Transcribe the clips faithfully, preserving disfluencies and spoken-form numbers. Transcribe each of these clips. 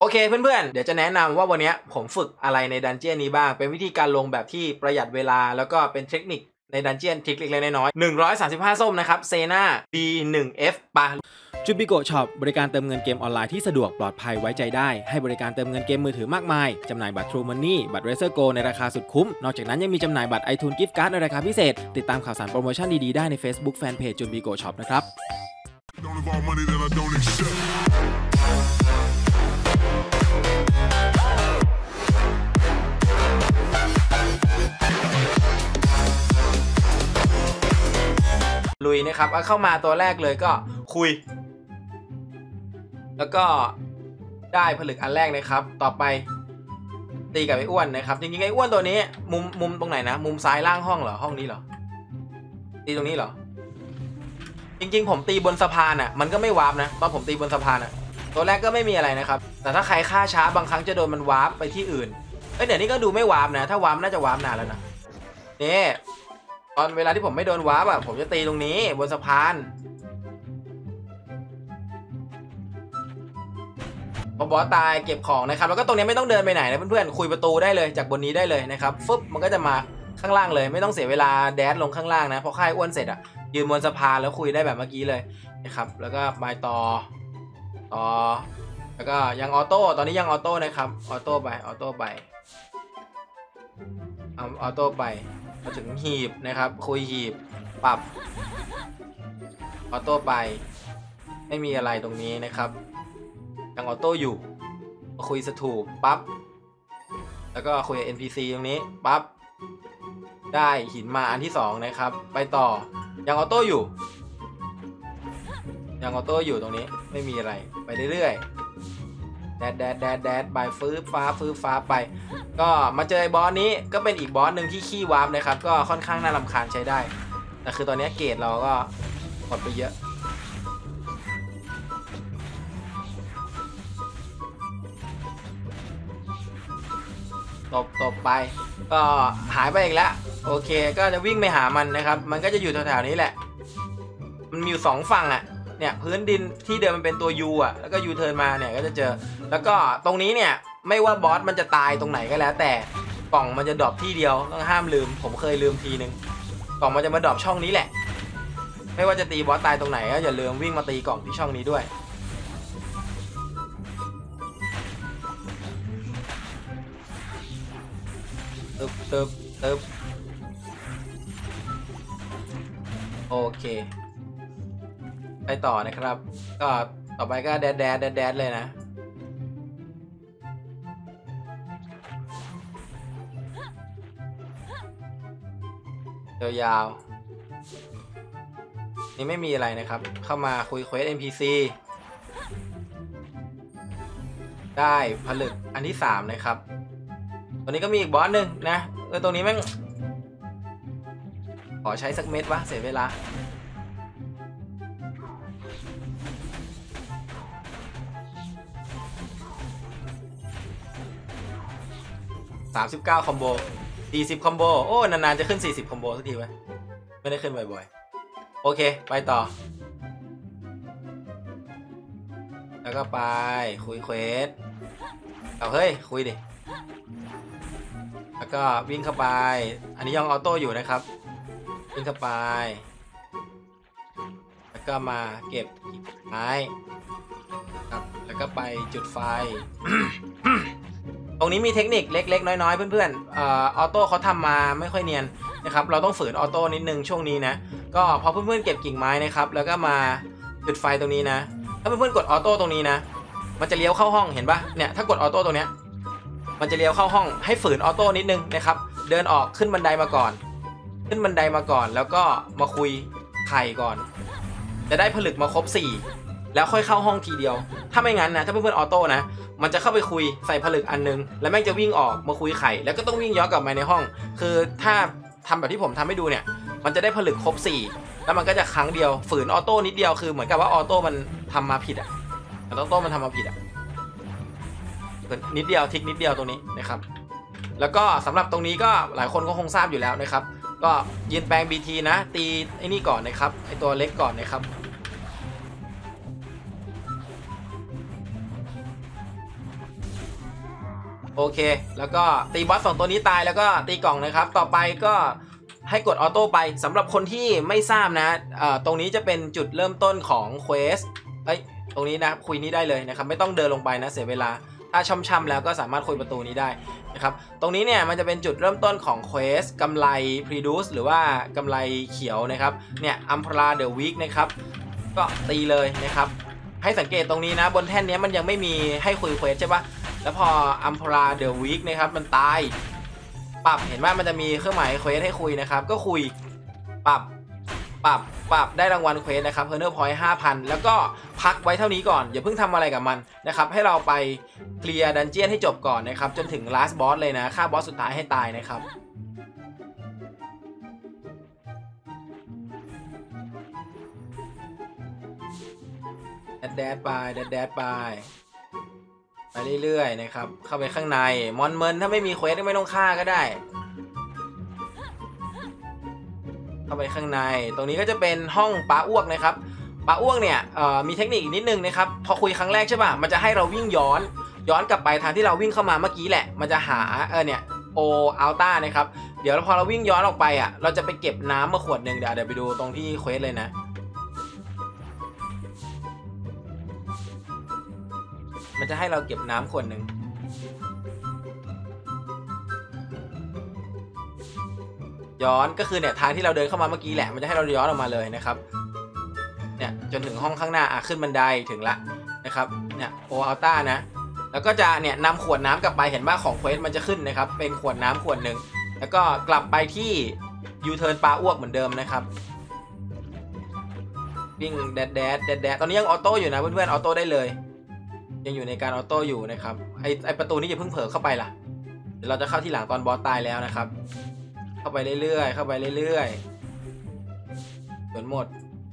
โอเคเพื่อนๆเดี๋ยวจะแนะนำว่าวันนี้ผมฝึกอะไรในดันเจี้ยนนี้บ้างเป็นวิธีการลงแบบที่ประหยัดเวลาแล้วก็เป็นเทคนิคในดันเจี้ยนทริคเล็กๆน้อยๆหนึ่งร้อยสามสิบห้าส้มนะครับเซน่า บี หนึ่ง เอฟ ปะจูบิโกะช็อปบริการเติมเงินเกมออนไลน์ที่สะดวกปลอดภัยไว้ใจได้ให้บริการเติมเงินเกมมือถือมากมายจำหน่ายบัตร True Money บัตร Razer Go ในราคาสุดคุ้มนอกจากนั้นยังมีจำหน่ายบัตร iTunes Gift Card ในราคาพิเศษติดตามข่าวสารโปรโมชั่นดีๆได้ใน Facebook Fanpage จูบิโกะช็อปนะครับลุยนะครับเข้ามาตัวแรกเลยก็คุยแล้วก็ได้ผลึกอันแรกนะครับต่อไปตีกับไอ้อ้วนนะครับจริงๆไอ้อ้วนตัวนี้มุมมุมตรงไหนนะมุมซ้ายล่างห้องเหรอห้องนี้เหรอตีตรงนี้เหรอจริงๆผมตีบนสะพานอ่ะมันก็ไม่วาร์ปนะตอนผมตีบนสะพานอ่ะตัวแรกก็ไม่มีอะไรนะครับแต่ถ้าใครฆ่าช้าบางครั้งจะโดนมันวาร์ปไปที่อื่นเอ้ยเดี๋ยวนี้ก็ดูไม่วาร์ปนะถ้าวาร์ปน่าจะวาร์ปนานแล้วนะนี่ตอนเวลาที่ผมไม่โดนวาร์ปอะผมจะตีตรงนี้บนสะพานพอบอสตายเก็บของนะครับแล้วก็ตรงนี้ไม่ต้องเดินไปไหนนะเพื่อนๆคุยประตูได้เลยจากบนนี้ได้เลยนะครับฟึบมันก็จะมาข้างล่างเลยไม่ต้องเสียเวลาแดดลงข้างล่างนะพอค่ายอ้วนเสร็จอะยืนบนสะพานแล้วคุยได้แบบเมื่อกี้เลยนะครับแล้วก็บายต่อต่อแล้วก็ยังออโต้ตอนนี้ยังออโต้นะครับออโต้ไปออโต้ไปเอาออโต้ไปมาถึงหีบนะครับคุยหีบปรับออโต้ไปไม่มีอะไรตรงนี้นะครับยังออโต้อยู่คุยสถูปปั๊บแล้วก็คุย เอ็น พี ซี ตรงนี้ปั๊บได้หินมาอันที่สองนะครับไปต่อยังออโต้อยู่ยังออโต้อยู่ตรงนี้ไม่มีอะไรไปเรื่อยๆแดดแดดแดดแดดไปฟื้นฟ้าฟื้นฟ้าไปก็มาเจอไอ้บอสนี้ก็เป็นอีกบอสหนึ่งที่ขี้วาร์ปนะครับก็ค่อนข้างน่ารำคาญใช้ได้แต่คือตอนนี้เกรดเราก็หมดไปเยอะตบตบไปก็หายไปอีกแล้วโอเคก็จะวิ่งไปหามันนะครับมันก็จะอยู่แถวๆนี้แหละมันมีอยู่สองฝั่งอ่ะเนี่ยพื้นดินที่เดิมมันเป็นตัว U อ่ะแล้วก็ U เทิร์นมาเนี่ยก็จะเจอแล้วก็ตรงนี้เนี่ยไม่ว่าบอสมันจะตายตรงไหนก็แล้วแต่กล่องมันจะดรอปที่เดียวต้องห้ามลืมผมเคยลืมทีนึงกล่องมันจะมาดรอปช่องนี้แหละไม่ว่าจะตีบอสตายตรงไหนก็อย่าลืมวิ่งมาตีกล่องที่ช่องนี้ด้วยตึบตึบตึบโอเคไปต่อนะครับก็ต่อไปก็แดดแดดแดดแดดเลยนะยาวๆนี่ไม่มีอะไรนะครับเข้ามาคุยเควส เอ็น พี ซี ได้ผลึกอันที่สามนะครับตัวนี้ก็มีอีกบอสหนึ่งนะเออตรงนี้แม่งขอใช้สักเม็ดวะเสียเวลาสามสิบเก้าคอมโบสี่สิบคอมโบโอ้นานๆจะขึ้นสี่สิบคอมโบสักทีไหมไม่ได้ขึ้นบ่อยๆโอเคไปต่อแล้วก็ไปคุยเควสเอาเฮ้ยคุยดิแล้วก็วิ่งเข้าไปอันนี้ยังออโต้อยู่นะครับวิ่งเข้าไปแล้วก็มาเก็บไม้ครับแล้วก็ไปจุดไฟ ตรงนี้มีเทคนิคเล็กๆน้อยๆเพื่อนๆออโต้เขาทำมาไม่ค่อยเนียนนะครับเราต้องฝืนออโต้นิดนึงช่วงนี้นะก็พอเพื่อนๆเก็บกิ่งไม้นะครับแล้วก็มาจุดไฟตรงนี้นะถ้าเพื่อนๆกดออโต้ตรงนี้นะมันจะเลี้ยวเข้าห้องเห็นปะเนี่ยถ้ากดออโต้ตรงเนี้ยมันจะเลี้ยวเข้าห้องให้ฝืนออโต้นิดนึงนะครับเดินออกขึ้นบันไดมาก่อนขึ้นบันไดมาก่อนแล้วก็มาคุยไข่ก่อนจะได้ผลึกมาครบสี่แล้วค่อยเข้าห้องทีเดียวถ้าไม่งั้นนะถ้าเพื่อนๆออโต้นะมันจะเข้าไปคุยใส่ผลึกอันนึงแล้วแม่งจะวิ่งออกมาคุยไข่แล้วก็ต้องวิ่งย้อนกลับมาในห้องคือถ้าทำแบบที่ผมทำให้ดูเนี่ยมันจะได้ผลึกครบสี่แล้วมันก็จะครั้งเดียวฝืนออโต้นิดเดียวคือเหมือนกับว่าออโต้มันทำมาผิดอ่ะออโต้มันทำมาผิดอ่ะนิดเดียวทิกนิดเดียวตรงนี้นะครับแล้วก็สำหรับตรงนี้ก็หลายคนก็คงทราบอยู่แล้วนะครับก็ยืนแปลง บี ที นะตีไอ้นี่ก่อนนะครับไอ้ตัวเล็กก่อนนะครับโอเคแล้วก็ตีบอสสองตัวนี้ตายแล้วก็ตีกล่องนะครับต่อไปก็ให้กดออโต้ไปสำหรับคนที่ไม่ทราบนะเอ่อตรงนี้จะเป็นจุดเริ่มต้นของเควสเอ้ยตรงนี้นะคุยนี้ได้เลยนะครับไม่ต้องเดินลงไปนะเสียเวลาถ้าช่ำๆแล้วก็สามารถคุยประตูนี้ได้นะครับตรงนี้เนี่ยมันจะเป็นจุดเริ่มต้นของเควสกำไร Produce หรือว่ากำไรเขียวนะครับเนี่ยอัมพราเดอะวีคนะครับก็ตีเลยนะครับให้สังเกตตรงนี้นะบนแท่นนี้มันยังไม่มีให้คุยเควสใช่ปะแล้วพออัมพราเดอะวีคนะครับมันตายปรับเห็นว่ามันจะมีเครื่องหมายเควสให้คุยนะครับก็คุยปรับปรับปรับได้รางวัลเควสนะครับเพอร์เนอร์พอยต์ห้าพันแล้วก็พักไว้เท่านี้ก่อนอย่าเพิ่งทำอะไรกับมันนะครับให้เราไปเคลียร์ดันเจียนให้จบก่อนนะครับจนถึง last boss เลยนะฆ่าบอสสุดท้ายให้ตายนะครับแดดแดดไปแดดแดดไปไปเรื่อยๆนะครับเข้าไปข้างในมอนเมินถ้าไม่มีเควสก็ไม่ต้องฆ่าก็ได้เข้าไปข้างในตรงนี้ก็จะเป็นห้องปลาอ้วกนะครับปลาอ้วกเนี่ยมีเทคนิคอีกนิดนึงนะครับพอคุยครั้งแรกใช่ป่ะมันจะให้เราวิ่งย้อนย้อนกลับไปทางที่เราวิ่งเข้ามาเมื่อกี้แหละมันจะหาเออเนี่ยโออัลต้านะครับเดี๋ยวพอเราวิ่งย้อนออกไปอ่ะเราจะไปเก็บน้ำมาขวดหนึ่งเดี๋ยวเดี๋ยวไปดูตรงที่เควสเลยนะมันจะให้เราเก็บน้ำขวดหนึ่งย้อนก็คือเนี่ยทางที่เราเดินเข้ามาเมื่อกี้แหละมันจะให้เราย้อนออกมาเลยนะครับเนี่ยจนถึงห้องข้างหน้าอ่ะขึ้นบันไดถึงละนะครับเนี่ยโออัลต้านะแล้วก็จะเนี่ยนำขวดน้ำกลับไปเห็นว่าของเควสมันจะขึ้นนะครับเป็นขวดน้ำขวดหนึ่งแล้วก็กลับไปที่ยูเทิร์นปลาอ้วกเหมือนเดิมนะครับวิ่งแดดแดดแดดแดดตอนนี้ยังออโต้อยู่นะเพื่อนๆออโต้ได้เลยยังอยู่ในการออโต้อยู่นะครับไอไอประตูนี้อย่าเพิ่งเผลอเข้าไปล่ะเดี๋ยวเราจะเข้าที่หลังตอนบอสตายแล้วนะครับเข้าไปเรื่อยๆเข้าไปเรื่อยๆจนหมด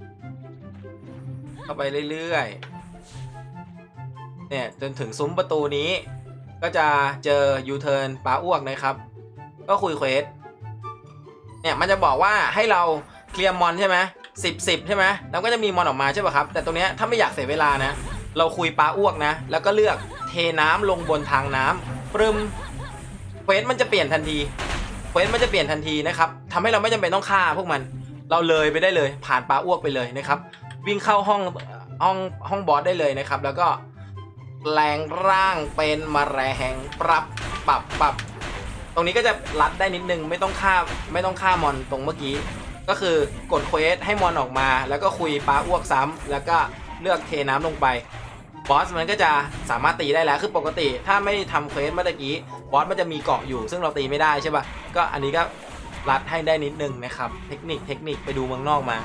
เข้าไปเรื่อยๆเนี่ยจนถึงซุ้มประตูนี้ก็จะเจอยูเทิร์นปลาอ้วกนะครับก็คุยเควสเนี่ยมันจะบอกว่าให้เราเคลียร์มอนใช่ไหมสิบสิบใช่ไหมแล้วก็จะมีมอนออกมาใช่ป่ะครับแต่ตรงเนี้ยถ้าไม่อยากเสียเวลานะเราคุยปลาอ้วกนะแล้วก็เลือกเทน้ำลงบนทางน้ำปรึมเควสมันจะเปลี่ยนทันทีเควสมันจะเปลี่ยนทันทีนะครับทำให้เราไม่จำเป็นต้องฆ่าพวกมันเราเลยไปได้เลยผ่านปลาอ้วกไปเลยนะครับวิ่งเข้าห้องห้องห้องบอสได้เลยนะครับแล้วก็แปลงร่างเป็นแมลงปรับปรับปรับตรงนี้ก็จะรัดได้นิดนึงไม่ต้องฆ่าไม่ต้องฆ่ามอนตรงเมื่อกี้ก็คือกดเควสให้มอนออกมาแล้วก็คุยปลาอ้วกซ้ำแล้วก็เลือกเทน้ำลงไปบอสมันก็จะสามารถตีได้แล้วคือปกติถ้าไม่ทำเควสเมื่อกี้บอสมันจะมีเกาะอยู่ซึ่งเราตีไม่ได้ใช่ป่ะก็อันนี้ก็รัดให้ได้นิดนึงนะครับเทคนิคเทคนิคไปดูเมืองนอกมา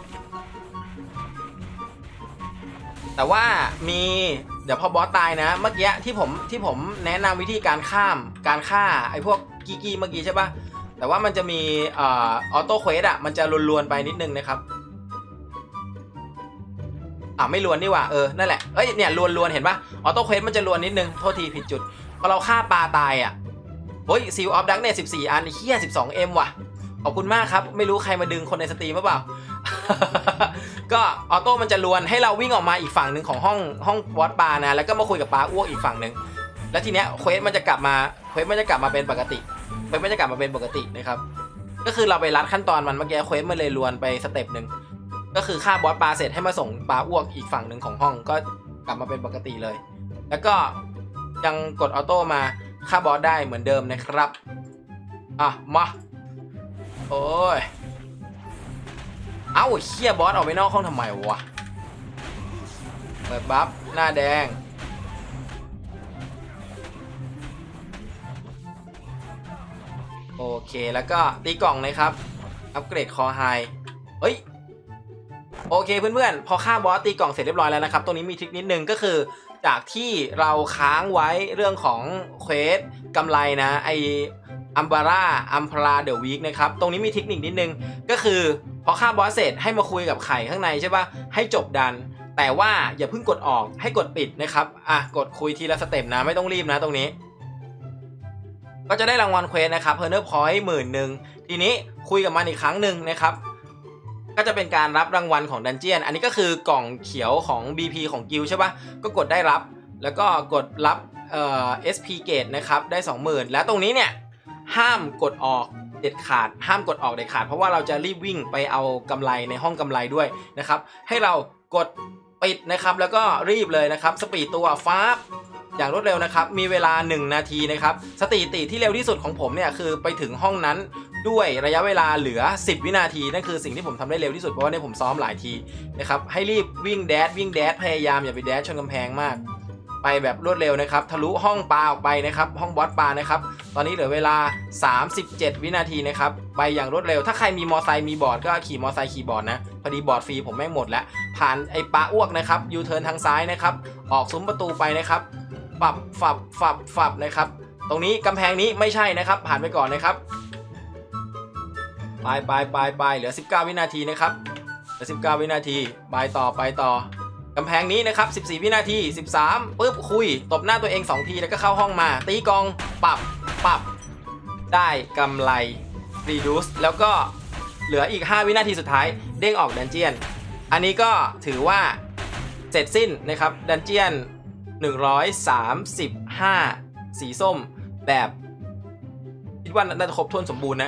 แต่ว่ามีเดี๋ยวพอบอสตายนะเมื่อกี้ที่ผมที่ผมแนะนำวิธีการข้ามการฆ่าไอ้พวกกีกี้เมื่อกี้ใช่ป่ะแต่ว่ามันจะมีเอ่อออโต้เควสอ่ะมันจะลวนๆไปนิดนึงนะครับอ่ะไม่ลวนนี่หว่าเออนั่นแหละเอ้ยเนี่ยลวนลวนเห็นปะออโต้เควสมันจะลวนนิดนึงโทษทีผิดจุดพอเราฆ่าปลาตายอ่ะโอ้ยซีลออฟดักเนี่ยสิบสี่อันเฮียสิบสองเอ็มว่ะขอบคุณมากครับไม่รู้ใครมาดึงคนในสตรีมหรือเปล่า ก็ออโต้มันจะลวนให้เราวิ่งออกมาอีกฝั่งหนึ่งของห้องห้องบอสปลานะแล้วก็มาคุยกับปลาอ้วกอีกฝั่งหนึ่งแล้วทีเนี้ยเควสมันจะกลับมาเควสมันจะกลับมาเป็นปกติเควสมันจะกลับมาเป็นปกตินะครับก็คือเราไปรัดขั้นตอนมันเมื่อกี้เควสมันเลยลวนไปสเต็ปหนึ่งก็คือฆ่าบอสปลาเสร็จให้มาส่งปลาอ้วกอีกฝั่งหนึ่งของห้องก็กลับมาเป็นปกติเลยแล้วก็ยังกดออโต้มาฆ่าบอสได้เหมือนเดิมนะครับอ่ะมาโอ้ยเอ้าเคี้ยบอสออกไปนอกห้องทำไมวะเปิดบัฟหน้าแดงโอเคแล้วก็ตีกล่องเลยครับอัปเกรดคอไฮเฮ้ยโอเคเพื่อนๆพอฆ่าบอสตีกล่องเสร็จเรียบร้อยแล้วนะครับตรงนี้มีทริคนิดนึงก็คือจากที่เราค้างไว้เรื่องของเควสกำไรนะไออัมบาร่าอัมพราเดอะวีคนะครับตรงนี้มีเทคนิคนิดนึงก็คือพอฆ่าบอสเสร็จให้มาคุยกับไข่ข้างในใช่ปะให้จบดันแต่ว่าอย่าเพิ่งกดออกให้กดปิดนะครับอ่ะกดคุยทีละสเต็ปนะไม่ต้องรีบนะตรงนี้ก็จะได้รางวัลเควสนะครับเพอร์เนอร์พอยต์หมื่นหนึ่งทีนี้คุยกับมันอีกครั้งหนึ่งนะครับก็จะเป็นการรับรางวัลของดันเจียนอันนี้ก็คือกล่องเขียวของ บี พี ของกิลใช่ปะก็กดได้รับแล้วก็กดรับเอ่อ เอส พี Gate นะครับได้ สองหมื่น และตรงนี้เนี่ยห้ามกดออกเด็ดขาดห้ามกดออกเด็ดขาดเพราะว่าเราจะรีบวิ่งไปเอากำไรในห้องกำไรด้วยนะครับให้เรากดปิดนะครับแล้วก็รีบเลยนะครับสปีดตัวฟ้าอย่างรวดเร็วนะครับมีเวลาหนึ่งนาทีนะครับสถิติที่เร็วที่สุดของผมเนี่ยคือไปถึงห้องนั้นด้วยระยะเวลาเหลือสิบวินาทีนั่นคือสิ่งที่ผมทำได้เร็วที่สุดเพราะว่าเนี่ยผมซ้อมหลายทีนะครับให้รีบวิ่งแดดวิ่งแดดพยายามอย่าไปแดดชนกำแพงมากไปแบบรวดเร็วนะครับทะลุห้องปลาออกไปนะครับห้องบอสปลานะครับตอนนี้เหลือเวลาสามสิบเจ็ดวินาทีนะครับไปอย่างรวดเร็วถ้าใครมีมอไซค์มีบอร์ดก็ขี่มอไซค์ขี่บอร์ดนะพอดีบอร์ดฟรีผมแม่งหมดแล้วผ่านไอ้ปลาอ้วกนะครับยูเทิร์นทางซ้ายนะครับออกซุ้มประตูไปนะครับฝับฝับฝับฝับนะครับตรงนี้กำแพงนี้ไม่ใช่นะครับผ่านไปก่อนนะครับไปไปไปไปเหลือสิบเก้าวินาทีนะครับเหลือสิบเก้าวินาทีไปต่อไปต่อกำแพงนี้นะครับสิบสี่วินาทีสิบสามปึ๊บคุยตบหน้าตัวเองสองทีแล้วก็เข้าห้องมาตีกองปับปับได้กำไร reduce แล้วก็เหลืออีกห้าวินาทีสุดท้ายเด้งออกดันเจียนอันนี้ก็ถือว่าเสร็จสิ้นนะครับดันเจียนหนึ่งร้อยสามสิบห้าสีส้มแบบคิดว่าน่าจะครบถ้วนสมบูรณ์นะ